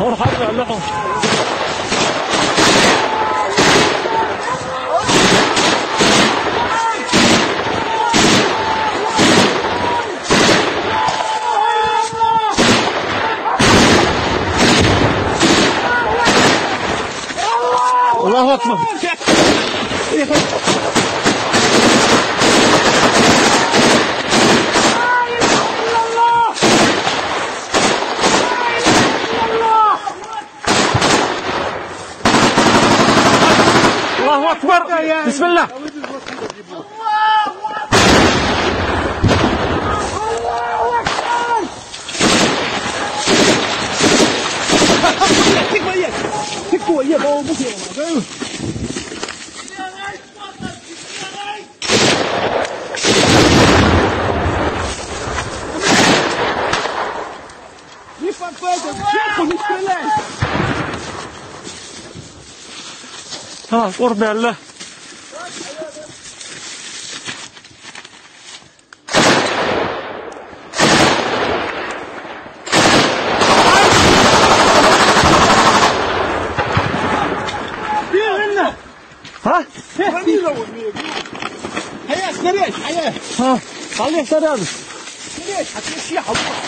اروح ارجع لهم. الله اكبر. الله اكبر. بسم الله. قرب يا الله. ها؟ هيا سريع هيا. ها؟ خليه سريع. سريع هتمشي حبيبي.